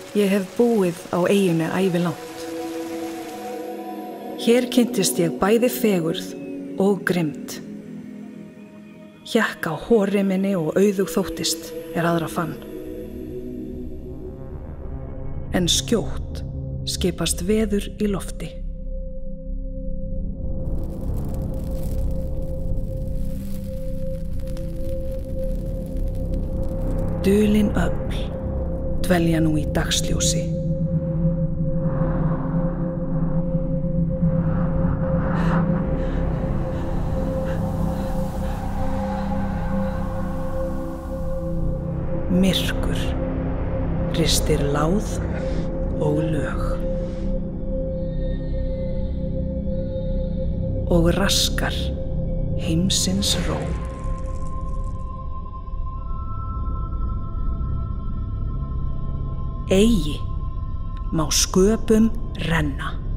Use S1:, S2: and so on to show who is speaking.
S1: Ég hef búið á eyjunni ævilangt. Hér kynntist ég bæði fegurð og grimmd. Hékk á hóriminni og auðug þóttist aðra fann. En skjótt skipast veður í lofti. Dulin öfl dvelja nú í dagsljósi. Myrkur ristir láð og lög og raskar heimsins ró. Eigi má sköpum renna.